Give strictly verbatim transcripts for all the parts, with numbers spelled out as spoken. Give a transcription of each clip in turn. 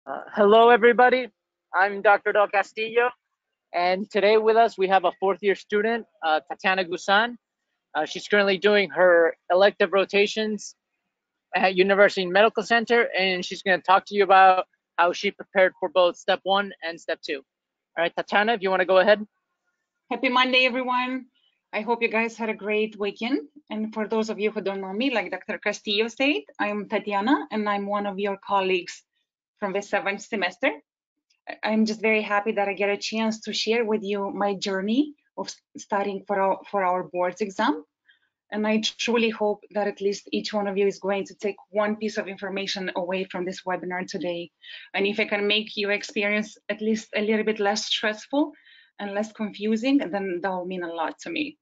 Uh, hello, everybody. I'm Doctor Del Castillo, and today with us we have a fourth year student, uh, Tatiana Gusan. Uh, she's currently doing her elective rotations at University Medical Center, and she's going to talk to you about how she prepared for both step one and step two. All right, Tatiana, if you want to go ahead. Happy Monday, everyone. I hope you guys had a great weekend. And for those of you who don't know me, like Doctor Castillo said, I'm Tatiana, and I'm one of your colleagues from the seventh semester. I'm just very happy that I get a chance to share with you my journey of studying for our, for our boards exam. And I truly hope that at least each one of you is going to take one piece of information away from this webinar today. And if I can make your experience at least a little bit less stressful and less confusing, then that will mean a lot to me.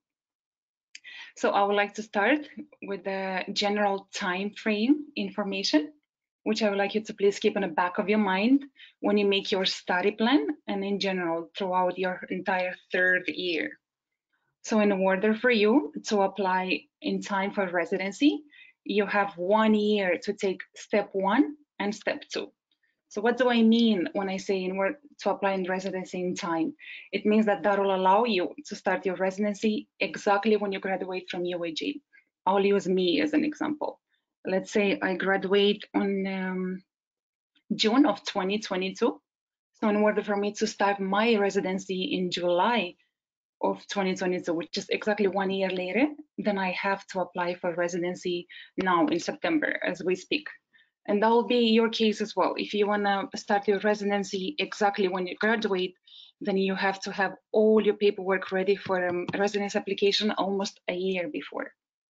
So I would like to start with the general time frame information, which I would like you to please keep in the back of your mind when you make your study plan and in general throughout your entire third year. So in order for you to apply in time for residency, you have one year to take step one and step two. So what do I mean when I say in order to apply in residency in time? It means that that will allow you to start your residency exactly when you graduate from U A G. I'll use me as an example. Let's say I graduate on um, June of twenty twenty-two. So in order for me to start my residency in July of twenty twenty-two, which is exactly one year later, then I have to apply for residency now in September as we speak. And that will be your case as well. If you want to start your residency exactly when you graduate, then you have to have all your paperwork ready for a um, residence application almost a year before.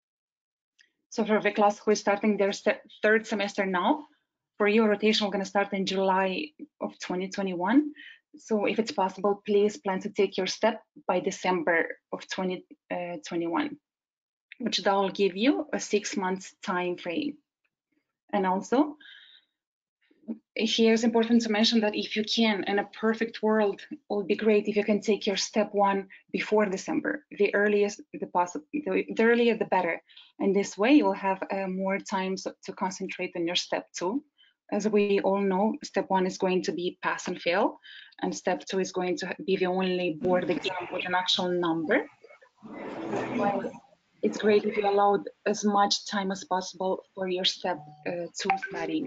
So for the class who is starting their third semester now, for your rotation, we're going to start in July of twenty twenty-one. So if it's possible, please plan to take your step by December of twenty twenty-one, which that will give you a six months time frame. And also, here it's important to mention that if you can, in a perfect world, it would be great if you can take your step one before December. The earliest, the possible, the, the earlier, the better. And this way, you'll have uh, more time to, to concentrate on your step two. As we all know, step one is going to be pass and fail, and step two is going to be the only board exam with an actual number. It's great if you allowed as much time as possible for your step uh, two studying.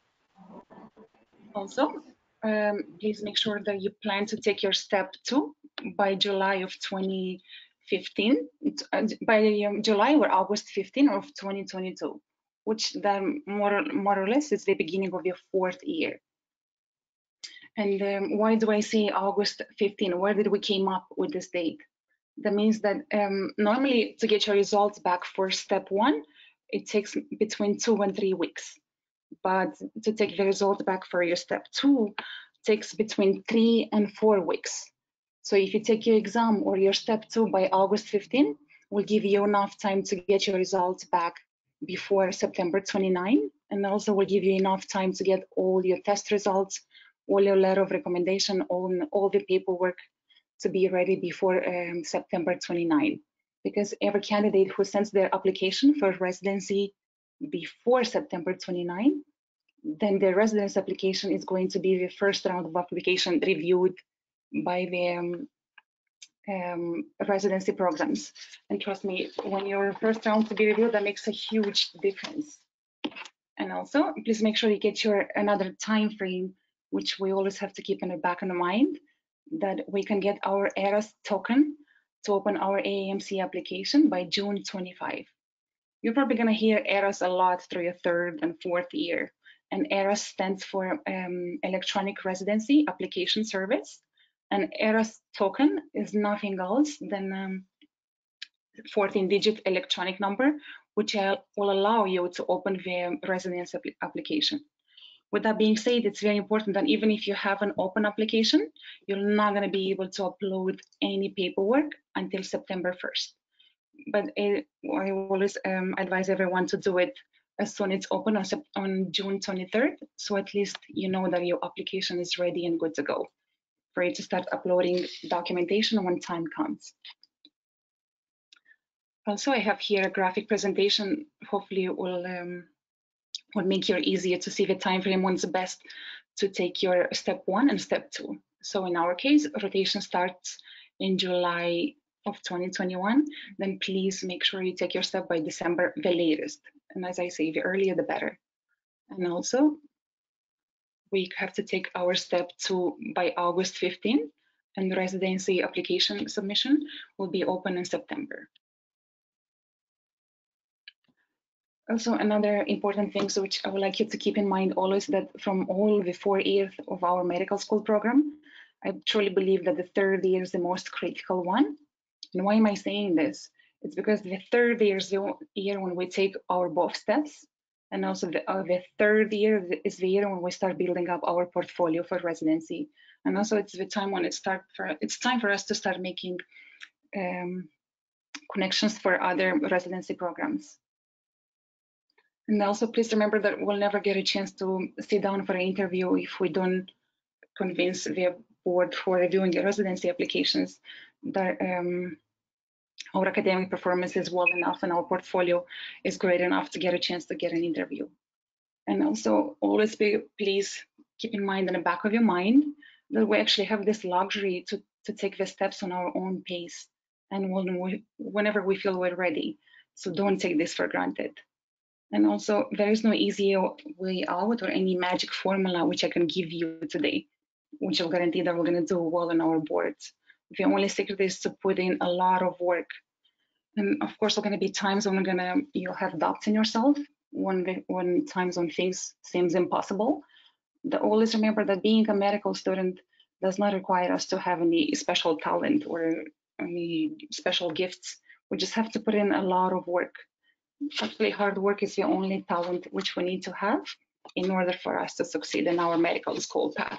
Also, um, please make sure that you plan to take your step two by July of twenty fifteen, uh, by um, July or August fifteenth of twenty twenty-two, which then more, more or less is the beginning of your fourth year. And um, why do I say August fifteenth? Where did we came up with this date? That means that um, normally to get your results back for step one, it takes between two and three weeks. But to take the result back for your step two takes between three and four weeks. So if you take your exam or your step two by August fifteenth, will give you enough time to get your results back before September twenty-ninth, and also will give you enough time to get all your test results, all your letter of recommendation, all, all the paperwork to be ready before um, September twenty-ninth. Because every candidate who sends their application for residency before September twenty-ninth, then the residence application is going to be the first round of application reviewed by the um, um, residency programs. And trust me, when your first round to be reviewed, that makes a huge difference. And also, please make sure you get your another time frame, which we always have to keep in the back of the mind, that we can get our ERAS token to open our A A M C application by June twenty-fifth. You're probably going to hear ERAS a lot through your third and fourth year. And ERAS stands for um, Electronic Residency Application Service. And ERAS token is nothing else than um, fourteen digit electronic number, which will allow you to open the residence application. With that being said, it's very important that even if you have an open application, you're not going to be able to upload any paperwork until September first. But it, I always um, advise everyone to do it as soon as it's open on, on June twenty-third, so at least you know that your application is ready and good to go for you to start uploading documentation when time comes. Also, I have here a graphic presentation. Hopefully, it will um, will make it easier to see the time frame when's best to take your step one and step two. So in our case, rotation starts in July of twenty twenty-one, then please make sure you take your step by December, the latest. And as I say, the earlier, the better. And also, we have to take our step two by August fifteenth, and the residency application submission will be open in September. Also, another important thing, so which I would like you to keep in mind always, that from all the four years of our medical school program, I truly believe that the third year is the most critical one. And why am I saying this? It's because the third year is the year when we take our both steps, and also the, uh, the third year is the year when we start building up our portfolio for residency. And also it's the time when it start for it's time for us to start making um, connections for other residency programs. And also please remember that we'll never get a chance to sit down for an interview if we don't convince the board for reviewing the residency applications that um, our academic performance is well enough and our portfolio is great enough to get a chance to get an interview. And also always be, please keep in mind in the back of your mind that we actually have this luxury to, to take the steps on our own pace and when we, whenever we feel we're ready. So don't take this for granted. And also there is no easy way out or any magic formula which I can give you today, which will guarantee that we're going to do well on our boards. The only secret is to put in a lot of work. And of course, there are going to be times when we're gonna, you'll have doubts in yourself, when, the, when times when things seems impossible. The, always remember that being a medical student does not require us to have any special talent or any special gifts. We just have to put in a lot of work. Actually, hard work is the only talent which we need to have in order for us to succeed in our medical school path.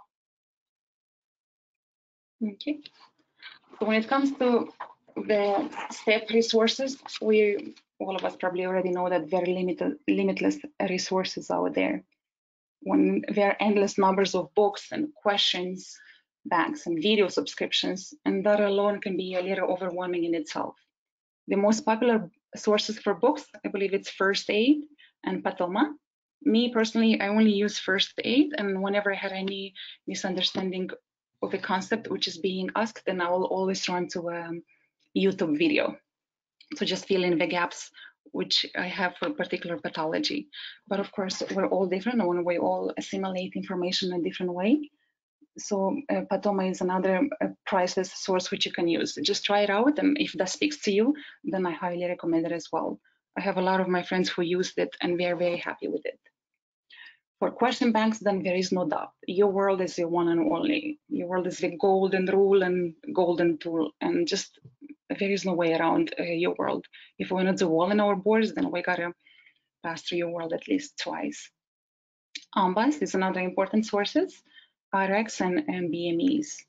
Okay. So when it comes to the STEP resources, we all of us probably already know that very limited, limitless resources out there. When there are endless numbers of books and questions, banks and video subscriptions, and that alone can be a little overwhelming in itself. The most popular sources for books, I believe it's First Aid and Patoma. Me personally, I only use First Aid, and whenever I had any misunderstanding of the concept which is being asked, then I will always run to a YouTube video to just fill in the gaps which I have for particular pathology. But of course, we're all different and we all assimilate information in a different way. So uh, Patoma is another uh, priceless source which you can use. Just try it out, and if that speaks to you, then I highly recommend it as well. I have a lot of my friends who used it and they are very happy with it. For question banks, then there is no doubt. YouWorld is the one and only. YouWorld is the golden rule and golden tool, and just there is no way around uh, YouWorld. If we want to do well in our boards, then we gotta pass through YouWorld at least twice. AMBAS is another important sources, R X and, and B M Es.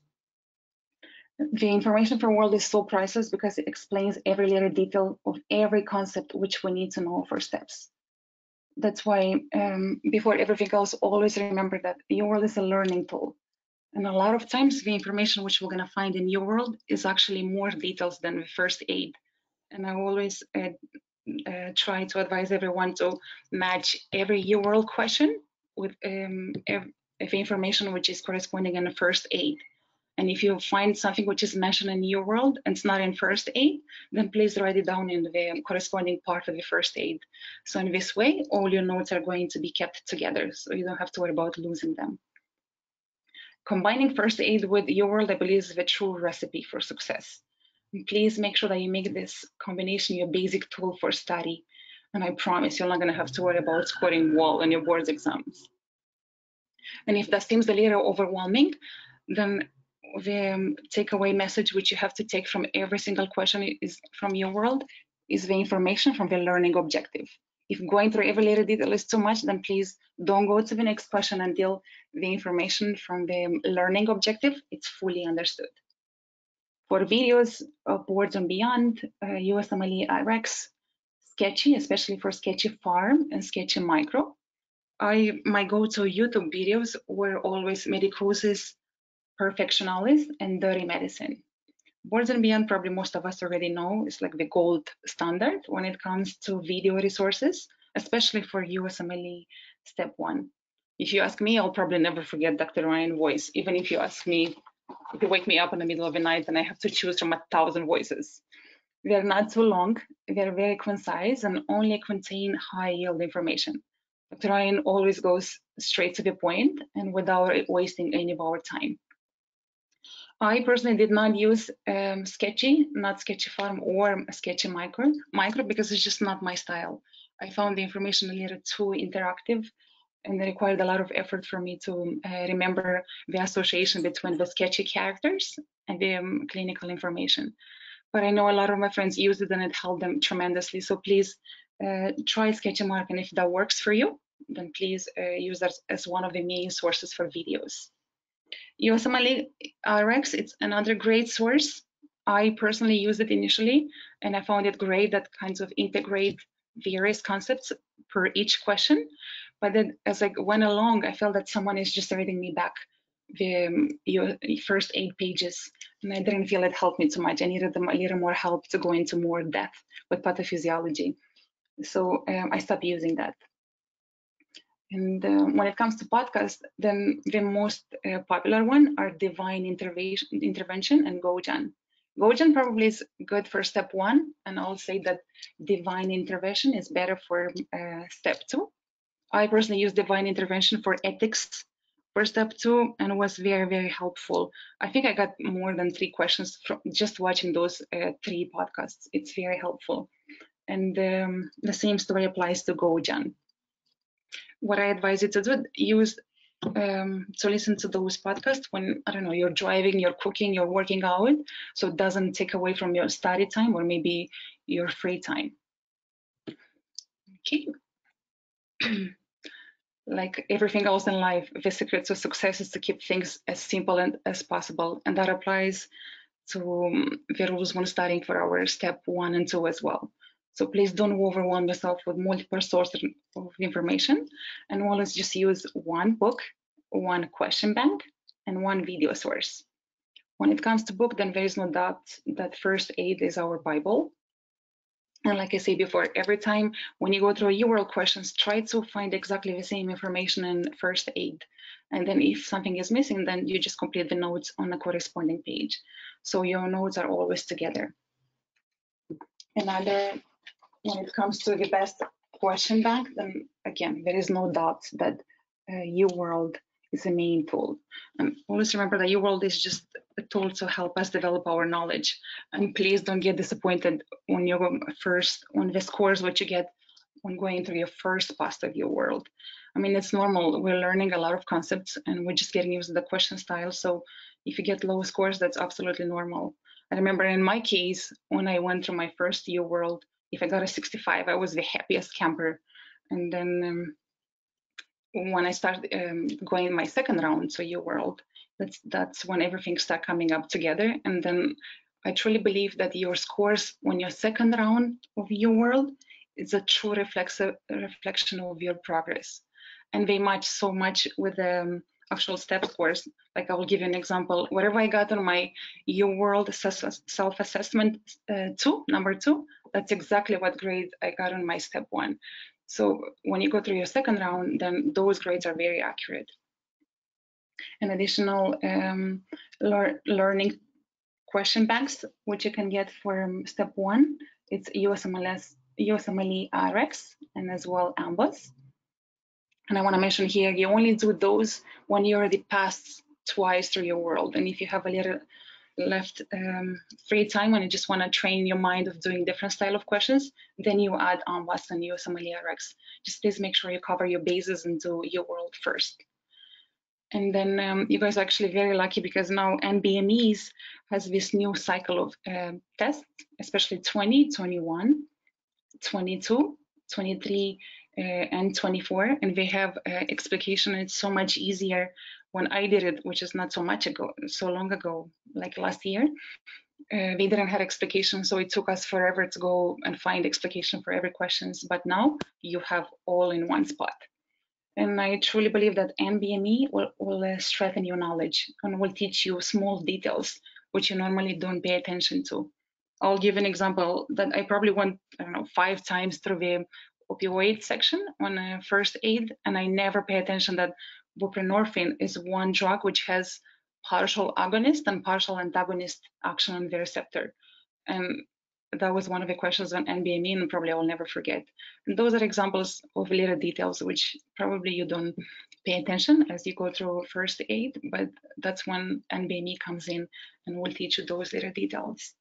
The information from World is so priceless because it explains every little detail of every concept which we need to know for steps. That's why um, before everything else, always remember that YouWorld is a learning tool. And a lot of times the information which we're gonna find in YouWorld is actually more details than the First Aid. And I always uh, uh, try to advise everyone to match every YouWorld question with um, every, the information which is corresponding in the First Aid. And if you find something which is mentioned in YouWorld and it's not in First Aid, then please write it down in the corresponding part of the First Aid. So in this way, all your notes are going to be kept together, so you don't have to worry about losing them. Combining First Aid with YouWorld, I believe, is the true recipe for success. And please make sure that you make this combination your basic tool for study. And I promise you're not going to have to worry about scoring well on your boards exams. And if that seems a little overwhelming, then the um, takeaway message which you have to take from every single question is from YouWorld is the information from the learning objective. If going through every little detail is too much, then please don't go to the next question until the information from the learning objective is fully understood. For videos, uh, boards and beyond, uh, U S M L E R X, Sketchy, especially for Sketchy Farm and Sketchy Micro, I my go-to YouTube videos were always Medicruises, Perfectionalis, and Dirty Medicine. Boards and Beyond, probably most of us already know, is like the gold standard when it comes to video resources, especially for U S M L E Step one. If you ask me, I'll probably never forget Doctor Ryan's voice, even if you ask me, if you wake me up in the middle of the night and I have to choose from a thousand voices. They're not too long, they're very concise and only contain high yield information. Doctor Ryan always goes straight to the point and without wasting any of our time. I personally did not use um, Sketchy, not Sketchy Farm or Sketchy Micro, Micro because it's just not my style. I found the information a little too interactive and it required a lot of effort for me to uh, remember the association between the sketchy characters and the um, clinical information. But I know a lot of my friends used it and it helped them tremendously. So please uh, try Sketchymark, and if that works for you, then please uh, use that as one of the main sources for videos. U S M L E R X, it's another great source. I personally used it initially, and I found it great that kinds of integrate various concepts per each question. But then as I went along, I felt that someone is just reading me back the um, your first eight pages, and I didn't feel it helped me too much. I needed a little more help to go into more depth with pathophysiology. So um, I stopped using that. And uh, when it comes to podcasts, then the most uh, popular one are Divine Intervention, Intervention and GoJan. GoJan probably is good for step one, and I'll say that Divine Intervention is better for uh, step two. I personally use Divine Intervention for ethics for step two and was very, very helpful. I think I got more than three questions from just watching those uh, three podcasts. It's very helpful. And um, the same story applies to GoJan. What I advise you to do, use um, to listen to those podcasts when, I don't know, you're driving, you're cooking, you're working out, so it doesn't take away from your study time or maybe your free time. Okay. Like everything else in life, the secret to success is to keep things as simple and, as possible. And that applies to um, the rules when studying for our step one and two as well. So please don't overwhelm yourself with multiple sources of information, and always just use one book, one question bank, and one video source. When it comes to book, then there is no doubt that First Aid is our Bible. And like I said before, every time when you go through U world questions, try to find exactly the same information in First Aid. And then if something is missing, then you just complete the notes on the corresponding page. So your notes are always together. Another, when it comes to the best question bank, then again, there is no doubt that uh, U world is the main tool. And always remember that U world is just a tool to help us develop our knowledge. And please don't get disappointed when you go first on the scores what you get when going through your first pass of U world. I mean, it's normal. We're learning a lot of concepts and we're just getting used to the question style. So if you get low scores, that's absolutely normal. I remember in my case, when I went through my first U world, if I got a sixty-five, I was the happiest camper. And then um, when I started um, going my second round, so U world, that's that's when everything started coming up together. And then I truly believe that your scores when your second round of U world is a true reflexive reflection of your progress, and they match so much with the um, actual step scores. Like I will give you an example. Whatever I got on my U world self-assessment uh, two, number two, that's exactly what grade I got on my step one. So when you go through your second round, then those grades are very accurate. An additional um, lear learning question banks, which you can get from step one, it's U S M L S, U S M L E R X, and as well AMBOSS. And I want to mention here, you only do those when you already passed twice through your world. And if you have a little left um, free time and you just want to train your mind of doing different style of questions, then you add AMBOSS and U S M L E R X. Just please make sure you cover your bases and do your world first. And then um, you guys are actually very lucky because now N B M Es has this new cycle of uh, tests, especially twenty, twenty-one, twenty-two, twenty-three, uh, and twenty-four, and they have uh, explication. It's so much easier. When I did it, which is not so much ago, so long ago, like last year, uh, they didn't have explication, so it took us forever to go and find explication for every questions. But now you have all in one spot. And I truly believe that N B M E will, will uh, strengthen your knowledge and will teach you small details which you normally don't pay attention to. I'll give an example that I probably went, I don't know, five times through the opioid section on uh, first aid, and I never pay attention that buprenorphine is one drug which has partial agonist and partial antagonist action on the receptor. And that was one of the questions on N B M E, and probably I will never forget. And those are examples of little details which probably you don't pay attention as you go through first aid, but that's when N B M E comes in and will teach you those little details.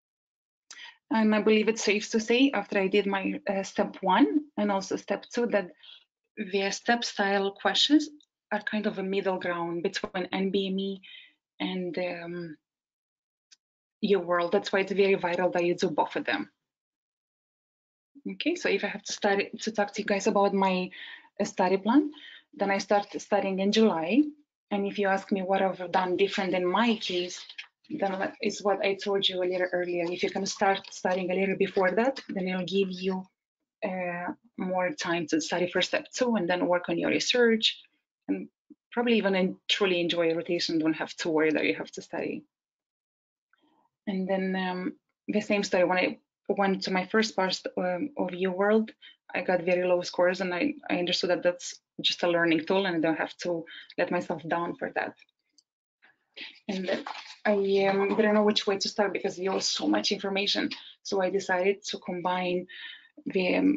And I believe it's safe to say, after I did my uh, step one and also step two, that the step style questions are kind of a middle ground between N B M E and um, your world. That's why it's very vital that you do both of them. Okay, so if I have to start to talk to you guys about my uh, study plan, then I start studying in July. And if you ask me what I've done different in my case, then is what I told you a little earlier. If you can start studying a little before that, then it'll give you uh, more time to study for step two and then work on your research, and probably even in, truly enjoy rotation. Don't have to worry that you have to study. And then um, the same story, when I went to my first part um, of UWorld, I got very low scores, and I, I understood that that's just a learning tool and I don't have to let myself down for that. And then I um, didn't know which way to start because there was so much information. So I decided to combine the um,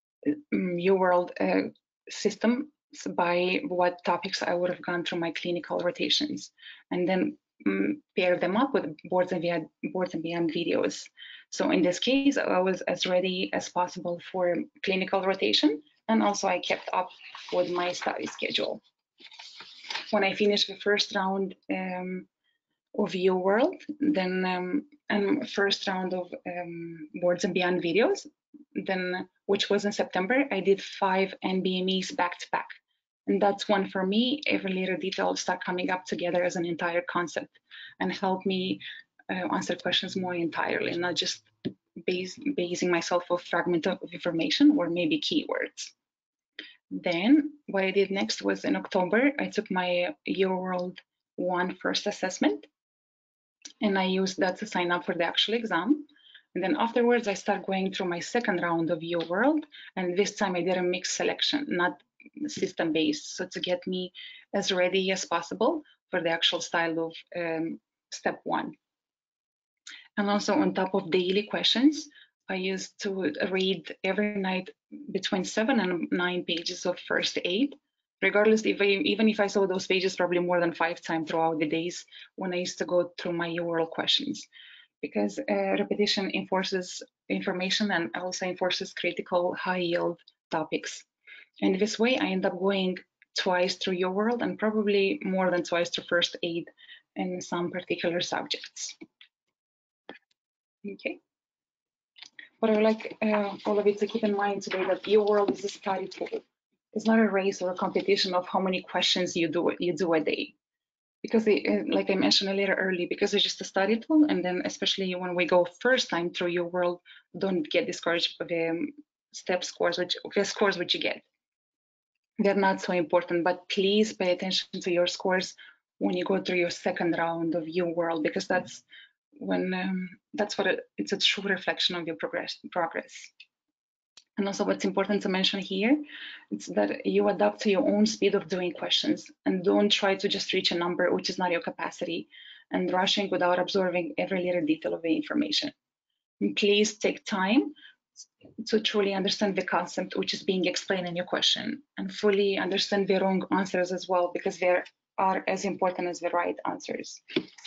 UWorld uh, system by what topics I would have gone through my clinical rotations, and then um, pair them up with boards and beyond, boards and beyond videos. So in this case, I was as ready as possible for clinical rotation, and also I kept up with my study schedule. When I finished the first round um, of UWorld, then um, and first round of um, boards and beyond videos, then which was in September, I did five N B M Es back to back. And that's when, for me, every little detail start coming up together as an entire concept and help me uh, answer questions more entirely, not just base, basing myself on fragment of information or maybe keywords. Then what I did next was in October, I took my UWorld one first assessment, and I used that to sign up for the actual exam. And then afterwards, I started going through my second round of UWorld, and this time I did a mixed selection, not system-based, so to get me as ready as possible for the actual style of um, step one. And also on top of daily questions, I used to read every night between seven and nine pages of first aid, regardless if I, even if I saw those pages probably more than five times throughout the days when I used to go through my UWorld questions, because uh, repetition enforces information and also enforces critical high yield topics. And this way I end up going twice through UWorld and probably more than twice through first aid in some particular subjects. Okay. But I would like uh, all of you to keep in mind today that UWorld is a study tool. It's not a race or a competition of how many questions you do you do a day, because it, like I mentioned a little early, because it's just a study tool. And then especially when we go first time through UWorld, don't get discouraged by the um, step scores, which the scores which you get. They're not so important, but please pay attention to your scores when you go through your second round of UWorld, because that's when um, that's what it, it's a true reflection of your progress progress. And also what's important to mention here is that you adapt to your own speed of doing questions, and don't try to just reach a number which is not your capacity and rushing without absorbing every little detail of the information. And please take time to truly understand the concept which is being explained in your question, and fully understand the wrong answers as well, because they are as important as the right answers.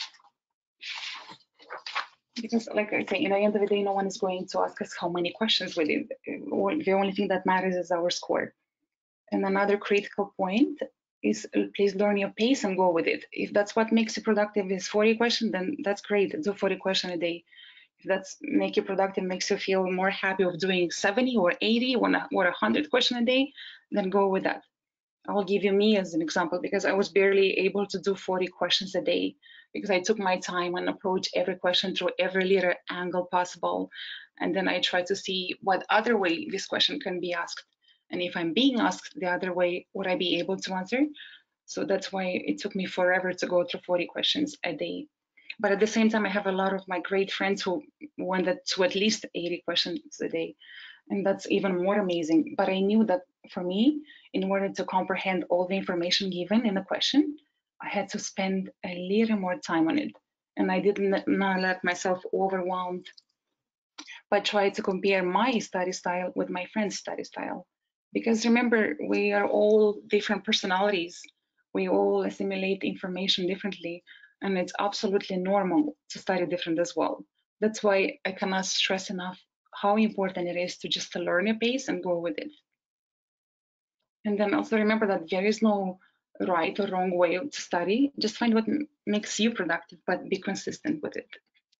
Because like I say, in the end of the day, no one is going to ask us how many questions we did. The only thing that matters is our score. And another critical point is please learn your pace and go with it. If that's what makes you productive is forty questions, then that's great. Do forty questions a day. If that's make you productive, makes you feel more happy of doing seventy or eighty or one hundred questions a day, then go with that. I'll give you me as an example, because I was barely able to do forty questions a day, because I took my time and approached every question through every little angle possible. And then I tried to see what other way this question can be asked. And if I'm being asked the other way, would I be able to answer? So that's why it took me forever to go through forty questions a day. But at the same time, I have a lot of my great friends who went to at least eighty questions a day. And that's even more amazing. But I knew that for me, in order to comprehend all the information given in the question, I had to spend a little more time on it. And I did not let myself overwhelmed, but try to compare my study style with my friend's study style. Because remember, we are all different personalities. We all assimilate information differently, and it's absolutely normal to study different as well. That's why I cannot stress enough how important it is to just to learn a pace and go with it. And then also remember that there is no right or wrong way to study. Just find what makes you productive, but be consistent with it.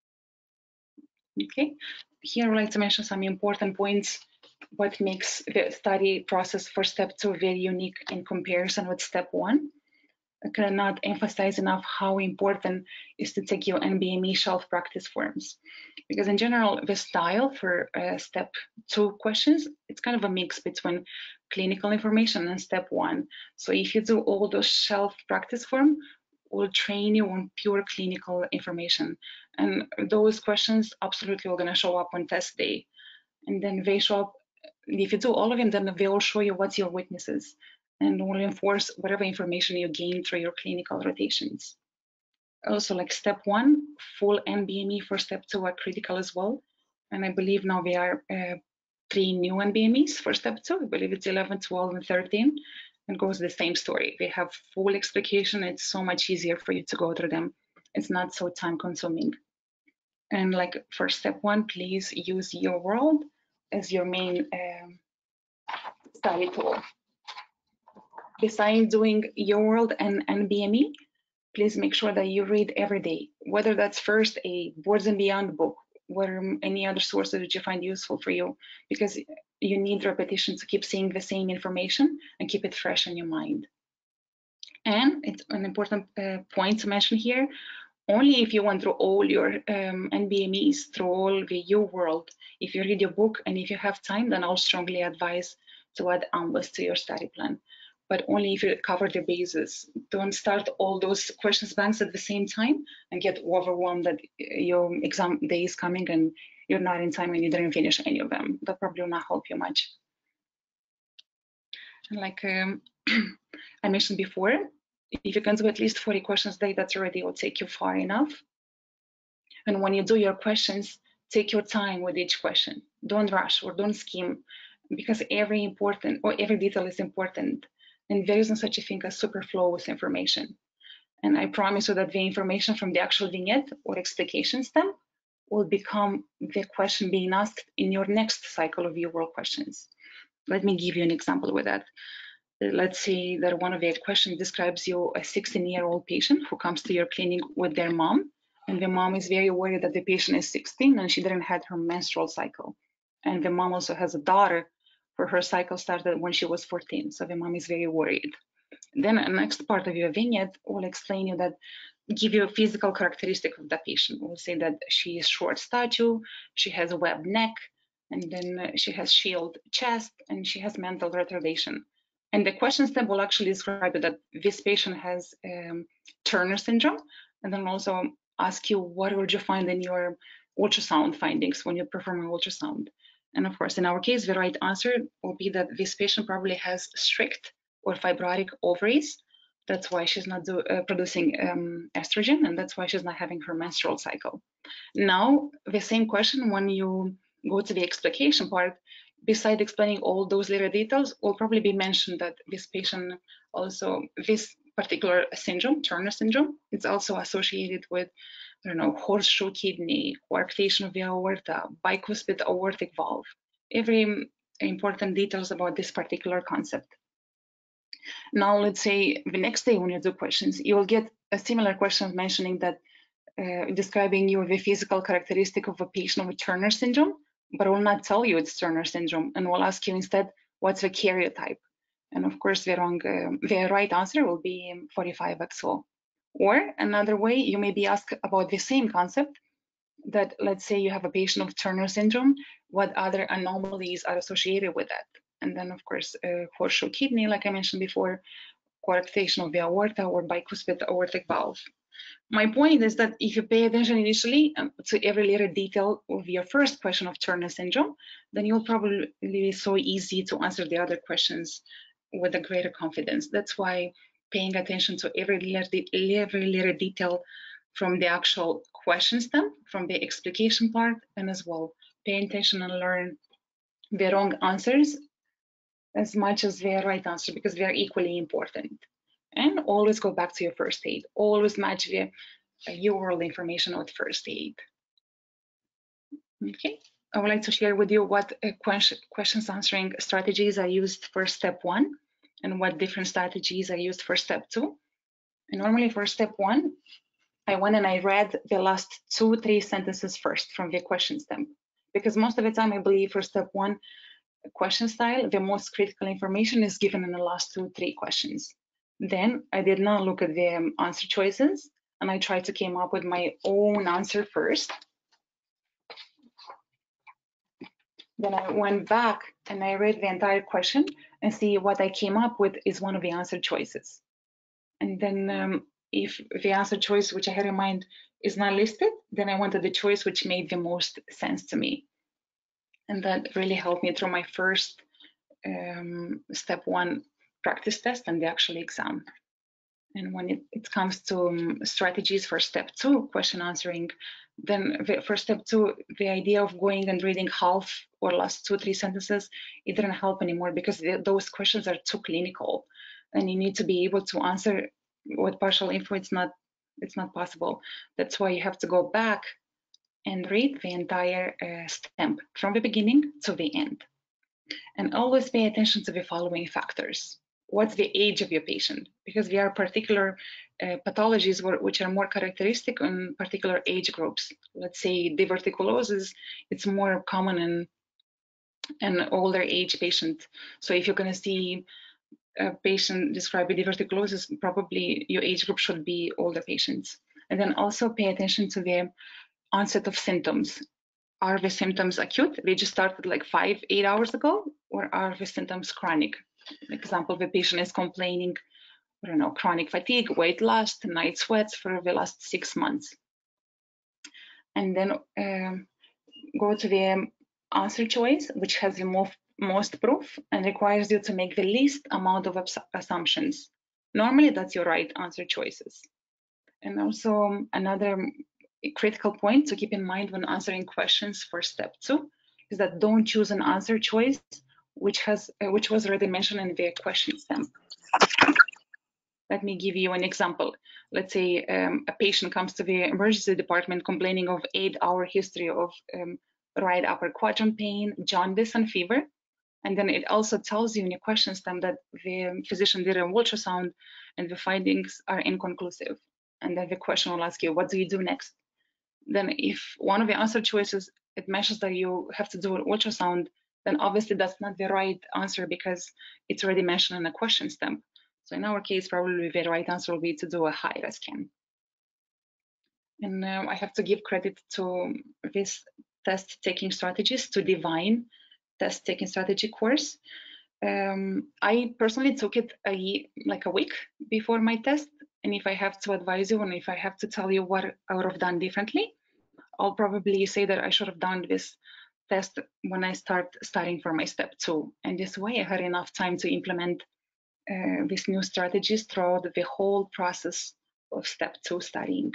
Okay, here I'd like to mention some important points. What makes the study process for step two very unique in comparison with step one. I cannot emphasize enough how important is to take your N B M E shelf practice forms. Because in general, the style for uh, step two questions, it's kind of a mix between clinical information and step one. So if you do all those shelf practice form, will train you on pure clinical information. And those questions absolutely are gonna show up on test day. And then they show up, if you do all of them, then they will show you what's your weaknesses and will enforce whatever information you gain through your clinical rotations. Also, like step one, full N B M E for step two are critical as well. And I believe now there are uh, three new N B M Es for step two. I believe it's eleven, twelve, and thirteen. And goes the same story. They have full explication. It's so much easier for you to go through them. It's not so time consuming. And like for step one, please use Your World as your main um, study tool. Besides doing Your World and N B M E, please make sure that you read every day, whether that's first a Boards and Beyond book, or any other sources that you find useful for you, because you need repetition to keep seeing the same information and keep it fresh in your mind. And it's an important uh, point to mention here, only if you went through all your um, N B M Es, through all the Your World. If you read your book and if you have time, then I'll strongly advise to add AMBUS to your study plan. But only if you cover the bases. Don't start all those questions banks at the same time and get overwhelmed that your exam day is coming and you're not in time and you didn't finish any of them. That probably will not help you much. And like um, I mentioned before, if you can do at least forty questions a day, that's already will take you far enough. And when you do your questions, take your time with each question. Don't rush or don't skim, because every important or every detail is important. And there isn't such a thing as superfluous information. And I promise you that the information from the actual vignette or explication stem will become the question being asked in your next cycle of Your World questions. Let me give you an example with that. Let's say that one of the questions describes you a sixteen-year-old patient who comes to your clinic with their mom, and the mom is very worried that the patient is sixteen and she didn't have her menstrual cycle. And the mom also has a daughter for her cycle started when she was fourteen, so the mom is very worried. Then the next part of your vignette will explain you that, give you a physical characteristic of the patient. We'll say that she is short stature, she has a webbed neck, and then she has shield chest, and she has mental retardation. And the question step will actually describe that this patient has um, Turner syndrome, and then also ask you what would you find in your ultrasound findings when you perform an ultrasound. And of course, in our case, the right answer will be that this patient probably has strict or fibrotic ovaries. That's why she's not do, uh, producing um, estrogen, and that's why she's not having her menstrual cycle. Now, the same question when you go to the explication part, besides explaining all those little details, will probably be mentioned that this patient also, this particular syndrome, Turner syndrome, it's also associated with, I don't know, horseshoe kidney, coarctation of the aorta, bicuspid aortic valve, every important details about this particular concept. Now, let's say the next day when you do questions, you will get a similar question mentioning that, uh, describing you the physical characteristic of a patient with Turner syndrome, but will not tell you it's Turner syndrome, and will ask you instead, what's the karyotype? And of course, the wrong, uh, the right answer will be forty-five X O. Or another way, you may be asked about the same concept, that let's say you have a patient of Turner syndrome, what other anomalies are associated with that? And then of course, uh, horseshoe kidney, like I mentioned before, coarctation of the aorta or bicuspid aortic valve. My point is that if you pay attention initially um, to every little detail of your first question of Turner syndrome, then you'll probably be so easy to answer the other questions with a greater confidence. That's why paying attention to every little, every little detail from the actual question stem, from the explication part, and as well pay attention and learn the wrong answers as much as the right answer, because they are equally important. And always go back to your first aid. Always match the uh, U R L information with first aid. Okay, I would like to share with you what uh, question, questions answering strategies are used for step one and what different strategies are used for step two. And normally for step one, I went and I read the last two, three sentences first from the question stem, because most of the time I believe for step one question style, the most critical information is given in the last two, three questions. Then I did not look at the um, answer choices, and I tried to come up with my own answer first. Then I went back and I read the entire question and see what I came up with is one of the answer choices. And then um, if the answer choice which I had in mind is not listed, then I wanted the choice which made the most sense to me. And that really helped me through my first um, step one practice test and the actual exam. And when it, it comes to um, strategies for step two, question answering, then the, for step two, the idea of going and reading half or last two, three sentences, it didn't help anymore, because the, those questions are too clinical and you need to be able to answer with partial info. It's not, it's not possible. That's why you have to go back and read the entire uh, stem from the beginning to the end. And always pay attention to the following factors. What's the age of your patient? Because there are particular uh, pathologies where, which are more characteristic in particular age groups. Let's say diverticulosis, it's more common in an older age patient. So if you're going to see a patient described with diverticulosis, probably your age group should be older patients. And then also pay attention to the onset of symptoms. Are the symptoms acute? They just started like five, eight hours ago, or are the symptoms chronic? For example, the patient is complaining, I don't know, chronic fatigue, weight loss, night sweats for the last six months. And then um, go to the answer choice, which has the most, most proof and requires you to make the least amount of assumptions. Normally, that's your right answer choices. And also another critical point to keep in mind when answering questions for step two is that don't choose an answer choice which has uh, which was already mentioned in the question stem. Let me give you an example. Let's say um, a patient comes to the emergency department complaining of eight-hour history of um, right upper quadrant pain, jaundice, and fever. And then it also tells you in your question stem that the physician did an ultrasound and the findings are inconclusive. And then the question will ask you, what do you do next? Then if one of the answer choices, it mentions that you have to do an ultrasound, then obviously that's not the right answer because it's already mentioned in a question stem. So in our case, probably the right answer will be to do a HIRA scan. And uh, I have to give credit to this test taking strategies, to Divine test taking strategy course. Um, I personally took it a, like a week before my test. And if I have to advise you and if I have to tell you what I would have done differently, I'll probably say that I should have done this test when I start studying for my step two. And this way I had enough time to implement uh, these new strategies throughout the whole process of step two studying.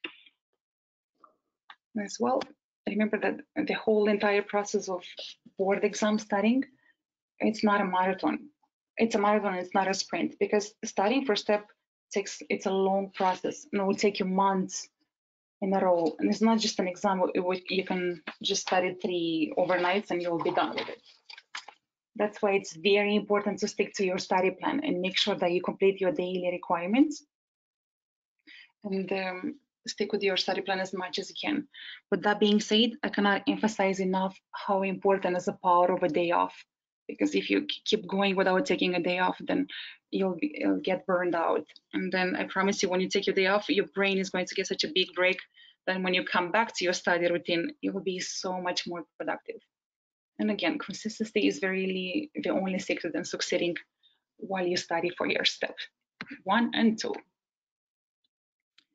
As well, remember that the whole entire process of board exam studying, it's not a marathon. It's a marathon, it's not a sprint, because studying for step takes, it's a long process and it will take you months in a row. And it's not just an exam, you can just study three overnights and you'll be done with it. That's why it's very important to stick to your study plan and make sure that you complete your daily requirements and um, stick with your study plan as much as you can. With that being said, I cannot emphasize enough how important is the power of a day off. Because if you keep going without taking a day off, then you'll, be, you'll get burned out. And then I promise you, when you take your day off, your brain is going to get such a big break that when you come back to your study routine, you will be so much more productive. And again, consistency is really the only secret in succeeding while you study for your step one and two.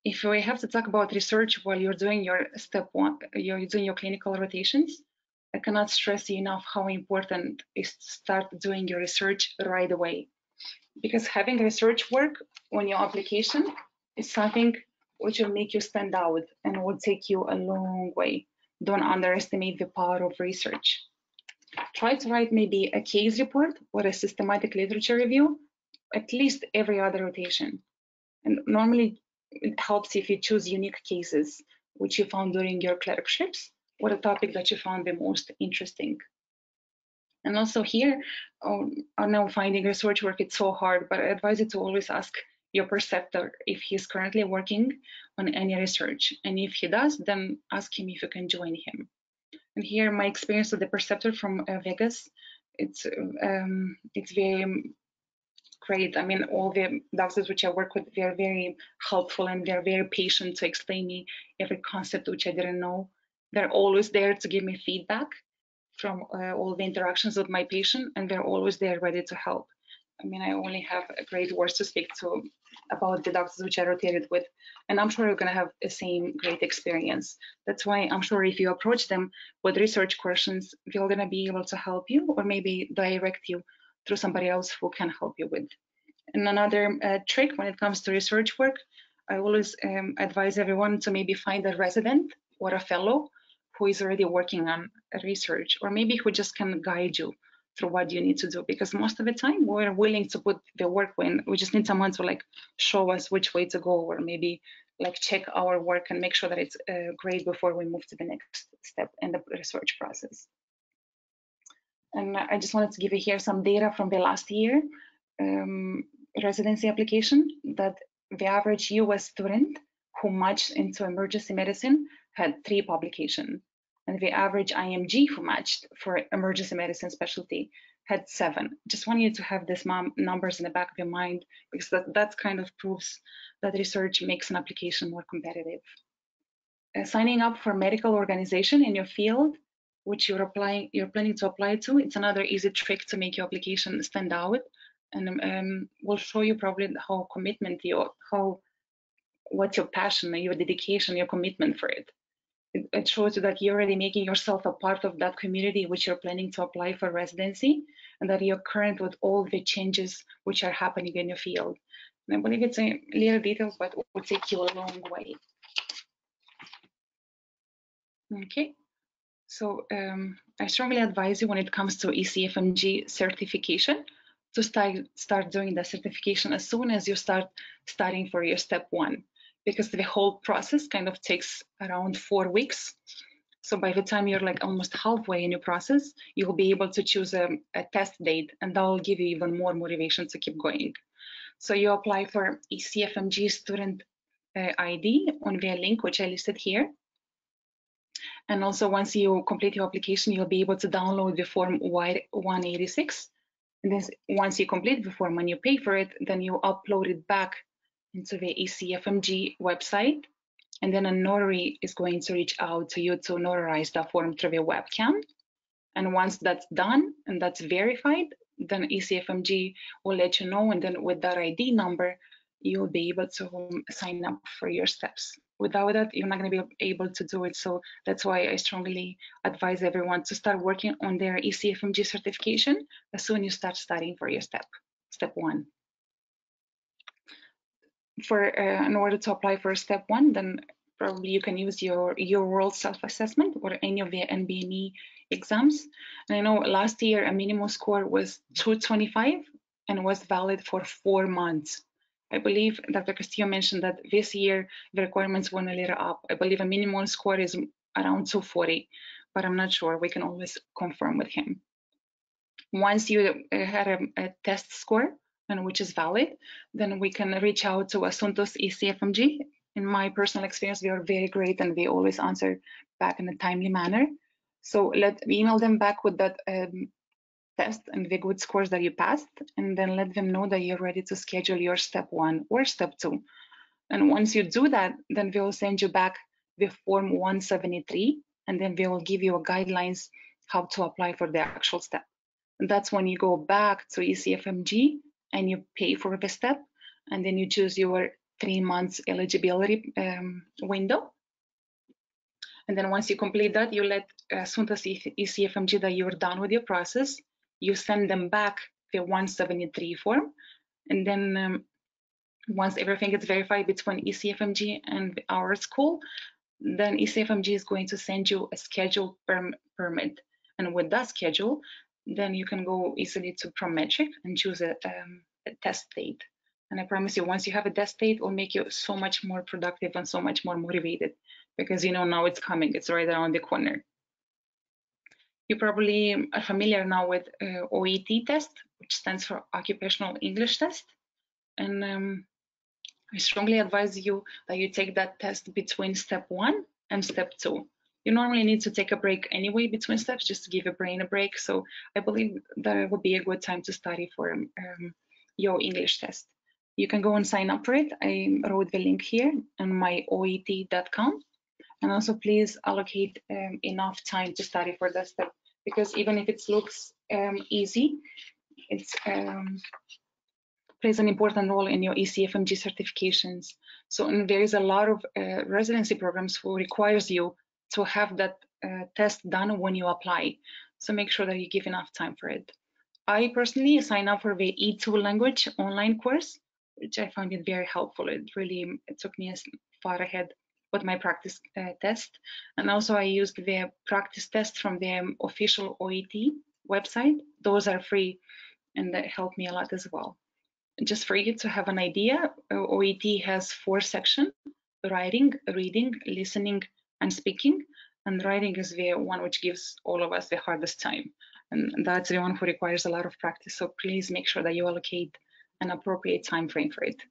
if we have to talk about research while you're doing your step one, you're doing your clinical rotations, I cannot stress enough how important is to start doing your research right away. Because having research work on your application is something which will make you stand out and will take you a long way. Don't underestimate the power of research. Try to write maybe a case report or a systematic literature review at least every other rotation. And normally it helps if you choose unique cases which you found during your clerkships or a topic that you found the most interesting. And also here, um, I know finding research work, it's so hard, but I advise you to always ask your preceptor if he's currently working on any research. And if he does, then ask him if you can join him. And here, my experience with the preceptor from uh, Vegas, it's um, it's very great. I mean, all the doctors which I work with, they're very helpful and they're very patient to explain me every concept which I didn't know. They're always there to give me feedback from uh, all the interactions with my patient, and they're always there ready to help. I mean, I only have great words to speak to about the doctors which I rotated with, and I'm sure you're gonna have the same great experience. That's why I'm sure if you approach them with research questions, they're gonna be able to help you or maybe direct you through somebody else who can help you with. And another uh, trick when it comes to research work, I always um, advise everyone to maybe find a resident or a fellow who is already working on research, or maybe who just can guide you through what you need to do. Because most of the time we're willing to put the work in. We just need someone to like show us which way to go, or maybe like check our work and make sure that it's uh, great before we move to the next step in the research process. And I just wanted to give you here some data from the last year um, residency application, that the average U S student who matched into emergency medicine had three publications, and the average I M G who matched for emergency medicine specialty had seven. Just want you to have these numbers in the back of your mind, because that, that kind of proves that research makes an application more competitive. Uh, signing up for medical organization in your field, which you're applying, you're planning to apply to, it's another easy trick to make your application stand out, and um, will show you probably how commitment you, how, what's your passion, your dedication, your commitment for it. It, it shows you that you're already making yourself a part of that community which you're planning to apply for residency, and that you're current with all the changes which are happening in your field. And I believe it's a little details, but it will take you a long way. Okay. So um, I strongly advise you when it comes to E C F M G certification to start, start doing the certification as soon as you start studying for your step one, because the whole process kind of takes around four weeks. So by the time you're like almost halfway in your process, you'll be able to choose a, a test date, and that will give you even more motivation to keep going. So you apply for E C F M G student uh, I D on the link which I listed here. And also once you complete your application, you'll be able to download the form Y one eighty-six. And then once you complete the form and you pay for it, then you upload it back into the E C F M G website. And then a notary is going to reach out to you to notarize that form through the webcam. And once that's done and that's verified, then E C F M G will let you know. And then with that I D number, you'll be able to sign up for your steps. Without that, you're not going to be able to do it. So that's why I strongly advise everyone to start working on their E C F M G certification as soon as you start studying for your step, step one. For uh, in order to apply for step one, then probably you can use your your world self-assessment or any of the N B M E exams. And I know last year a minimum score was two twenty-five and was valid for four months. I believe Doctor Castillo mentioned that this year the requirements went a little up. I believe a minimum score is around two forty, but I'm not sure. We can always confirm with him. Once you had a, a test score, and which is valid, then we can reach out to Asuntos E C F M G. In my personal experience, they are very great and they always answer back in a timely manner. So let email them back with that um, test and the good scores that you passed, and then let them know that you're ready to schedule your step one or step two. And once you do that, then they will send you back the form one seventy-three, and then they will give you a guidelines how to apply for the actual step. And that's when you go back to E C F M G and you pay for the step, and then you choose your three months eligibility um, window. And then once you complete that, you let, as soon as E C F M G that you're done with your process, you send them back the one seventy-three form. And then um, once everything is verified between E C F M G and our school, then E C F M G is going to send you a scheduled perm permit. And with that schedule, then you can go easily to Prometric and choose a, um, a test date. And I promise you, once you have a test date, it will make you so much more productive and so much more motivated, because you know now it's coming, it's right around the corner. You probably are familiar now with uh, O E T test, which stands for Occupational English Test. And um, I strongly advise you that you take that test between step one and step two. You normally need to take a break anyway between steps, just to give your brain a break. So I believe that it would be a good time to study for um, your English test. You can go and sign up for it. I wrote the link here on my O E T dot com. And also please allocate um, enough time to study for that step, because even if it looks um, easy, it's um, plays an important role in your E C F M G certifications. So and there is a lot of uh, residency programs who requires you to have that uh, test done when you apply. So make sure that you give enough time for it. I personally sign up for the E two language online course, which I found it very helpful. It really it took me as far ahead with my practice uh, test. And also I used the practice test from the um, official O E T website. Those are free and that helped me a lot as well. Just for you to have an idea, O E T has four sections: writing, reading, listening, and speaking. And writing is the one which gives all of us the hardest time. And that's the one who requires a lot of practice. So please make sure that you allocate an appropriate time frame for it.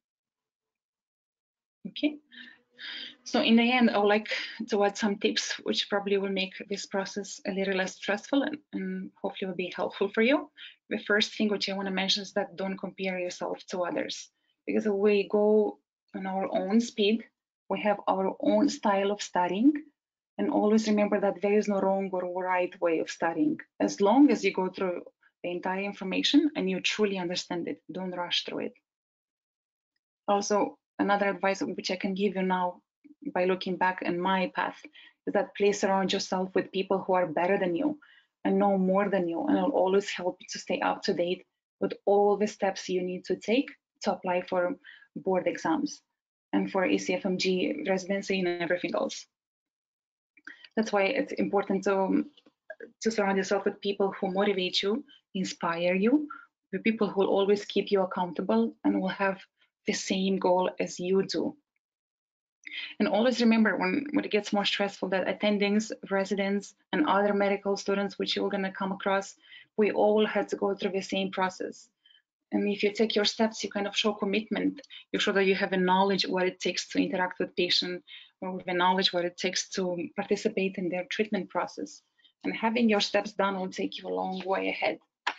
Okay. So in the end, I would like to add some tips which probably will make this process a little less stressful and, and hopefully will be helpful for you. The first thing which I want to mention is that don't compare yourself to others, because we go on our own speed, we have our own style of studying, and always remember that there is no wrong or right way of studying. As long as you go through the entire information and you truly understand it, don't rush through it. Also, another advice which I can give you now by looking back in my path is that please surround yourself with people who are better than you and know more than you, and it'll always help you to stay up to date with all the steps you need to take to apply for board exams and for E C F M G residency and everything else. That's why it's important to, to surround yourself with people who motivate you, inspire you, the people who will always keep you accountable and will have the same goal as you do. And always remember, when, when it gets more stressful, that attendings, residents, and other medical students which you're going to come across, we all had to go through the same process. And if you take your steps, you kind of show commitment. You show that you have a knowledge what it takes to interact with patient, or with the knowledge what it takes to participate in their treatment process. And having your steps done will take you a long way ahead.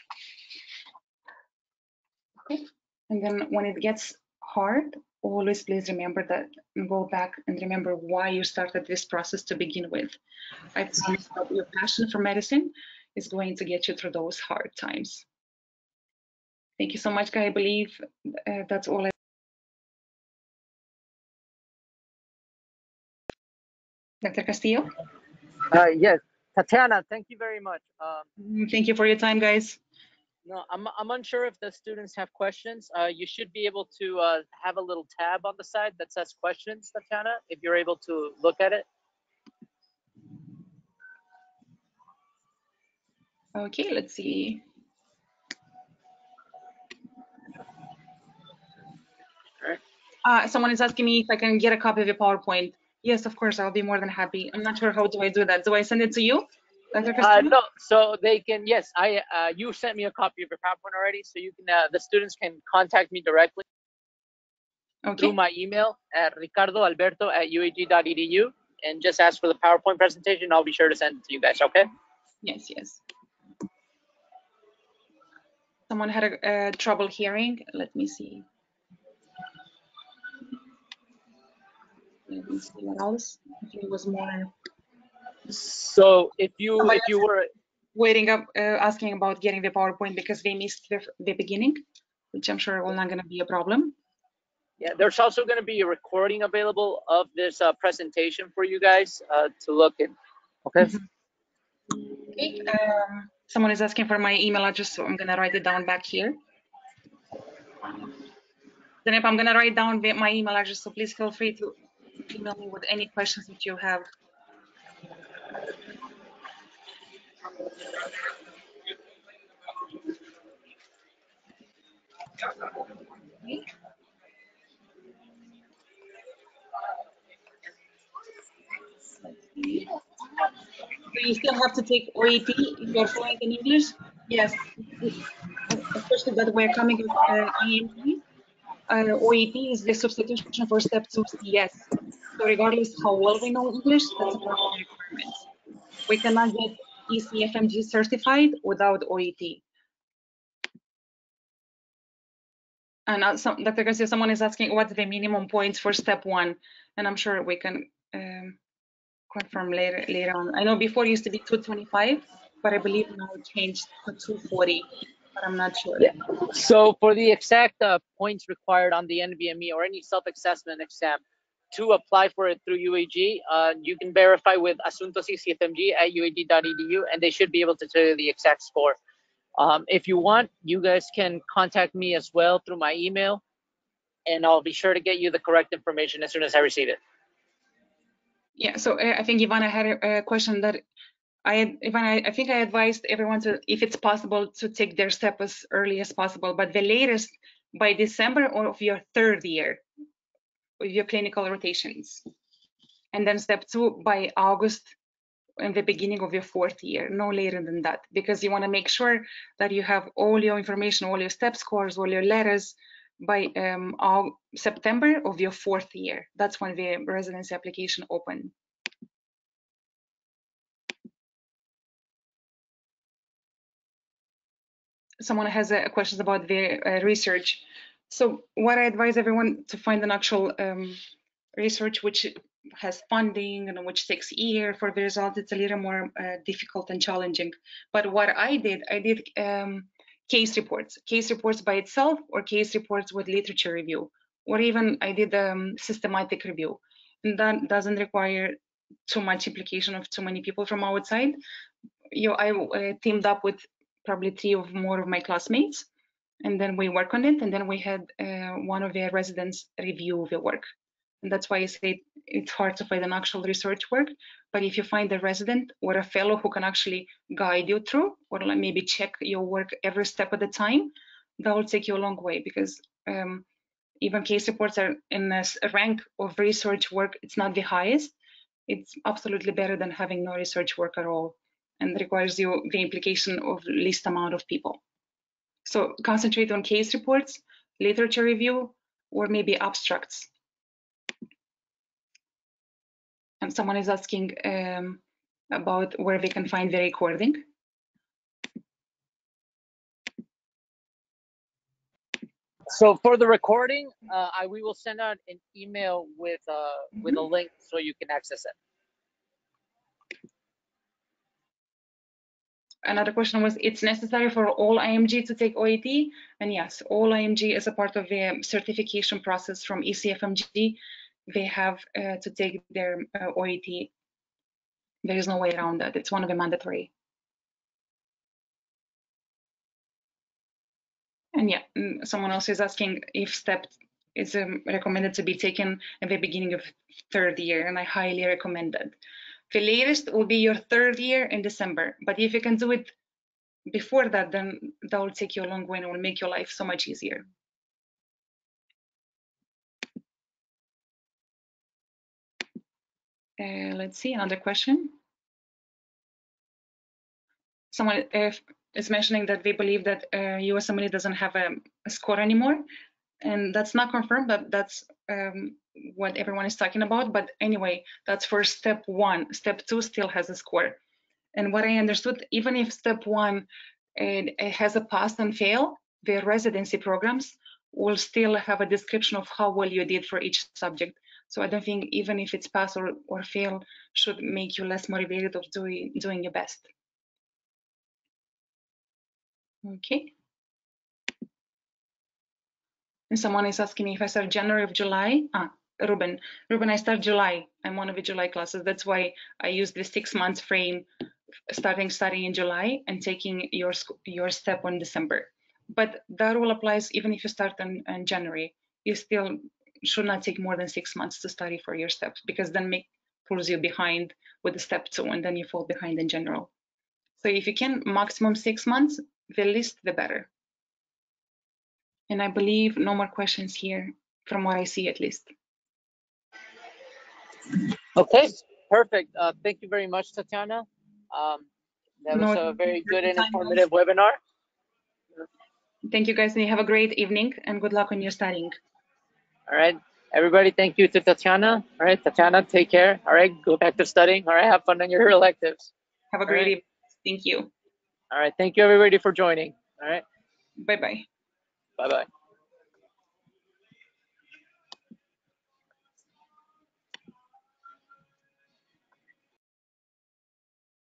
Okay. And then when it gets hard, always please remember that and go back and remember why you started this process to begin with. I promise that your passion for medicine is going to get you through those hard times. Thank you so much, Guy. I believe uh, that's all. I Doctor Castillo? Uh, yes, Tatiana, thank you very much. Um, thank you for your time, guys. No, I'm, I'm unsure if the students have questions. Uh, you should be able to uh, have a little tab on the side that says questions, Tatiana, if you're able to look at it. Okay, let's see. Right. Uh, someone is asking me if I can get a copy of the PowerPoint. Yes, of course, I'll be more than happy. I'm not sure how do I do that. Do I send it to you? Uh, no, so they can, yes, I, uh, you sent me a copy of your PowerPoint already, so you can, uh, the students can contact me directly okay. through my email at ricardo alberto at u a g dot e d u and just ask for the PowerPoint presentation. I'll be sure to send it to you guys, okay? Yes, yes. Someone had a, uh, trouble hearing. Let me see. Let me see what else. I think it was more. So if you Somebody if you were waiting up, uh, asking about getting the PowerPoint because they missed the, the beginning, which I'm sure will not going to be a problem. Yeah, there's also going to be a recording available of this uh, presentation for you guys uh, to look at. Okay. Mm-hmm. Okay. Um, someone is asking for my email address, so I'm going to write it down back here. Then if I'm going to write down my email address, so please feel free to email me with any questions that you have. Okay. So you still have to take O E T if you're fluent in English? Yes, especially that we're coming with uh, I M G. Uh, O E T is the substitution for step two C S. So regardless how well we know English, that's a part of the requirements. We cannot get E C F M G certified without O E T. And uh, some, Doctor Garcia, someone is asking what's the minimum points for step one, and I'm sure we can um, confirm later later on. I know before it used to be two twenty-five, but I believe now it changed to two forty, but I'm not sure. Yeah. So for the exact uh, points required on the N V M E or any self-assessment exam to apply for it through U A G, uh, you can verify with Asuntos E C F M G at U A G dot E D U, and they should be able to tell you the exact score. Um, if you want, you guys can contact me as well through my email, and I'll be sure to get you the correct information as soon as I receive it. Yeah, so uh, I think Ivana had a, a question that I, Ivana, I think I advised everyone to, if it's possible, to take their step as early as possible, but the latest by December of your third year with your clinical rotations. And then step two by August in the beginning of your fourth year, no later than that, because you want to make sure that you have all your information, all your step scores, all your letters by um, all, September of your fourth year. That's when the residency application open. Someone has a question about the uh, research. So what I advise everyone to find an actual um, research which has funding and which takes a year for the result. It's a little more uh, difficult and challenging. But what I did, I did um, case reports, case reports by itself, or case reports with literature review, or even I did um, systematic review. And that doesn't require too much implication of too many people from outside. You know, I uh, teamed up with probably three or more of my classmates, and then we work on it, and then we had uh, one of their residents review the work. And that's why I say it's hard to find an actual research work. But if you find a resident or a fellow who can actually guide you through, or maybe check your work every step at a time, that will take you a long way, because um, even case reports are in a rank of research work. It's not the highest. It's absolutely better than having no research work at all, and requires you the implication of least amount of people. So concentrate on case reports, literature review, or maybe abstracts. And someone is asking um, about where they can find the recording. So for the recording, uh, I we will send out an email with uh, mm-hmm. with a link so you can access it. Another question was, it's necessary for all I M G to take O E T? And yes, all I M G is a part of the certification process from E C F M G. They have uh, to take their uh, O E T. There is no way around that. It's one of the mandatory. And yeah, someone else is asking if step is um, recommended to be taken at the beginning of third year, and I highly recommend it. The latest will be your third year in December, but if you can do it before that, then that will take you a long way and will make your life so much easier. Uh, let's see, another question. Someone uh, is mentioning that they believe that uh, U S M L E doesn't have a, a score anymore, and that's not confirmed, but that's um, what everyone is talking about. But anyway, that's for step one. Step two still has a score. And what I understood, even if step one it, it has a pass and fail, the residency programs will still have a description of how well you did for each subject. So I don't think even if it's pass or, or fail should make you less motivated of doing, doing your best. Okay. And someone is asking me if I start January or July. Ah, Ruben, Ruben, I start July. I'm one of the July classes. That's why I use the six months frame, starting studying in July and taking your your step on December. But that rule applies even if you start in, in January. You still should not take more than six months to study for your steps, because then make pulls you behind with the step two, and then you fall behind in general. So if you can, maximum six months, the least the better. And I believe no more questions here, from what I see at least. Okay, perfect. Uh, thank you very much, Tatiana. Um, that was No, a very good and time, informative webinar. Thank you, guys, and you have a great evening, and good luck on your studying. All right, everybody, thank you to Tatiana. All right, Tatiana, take care. All right, go back to studying. All right, have fun on your electives. Have a All great right. evening. Thank you. All right, thank you everybody for joining. All right. Bye-bye. Bye-bye.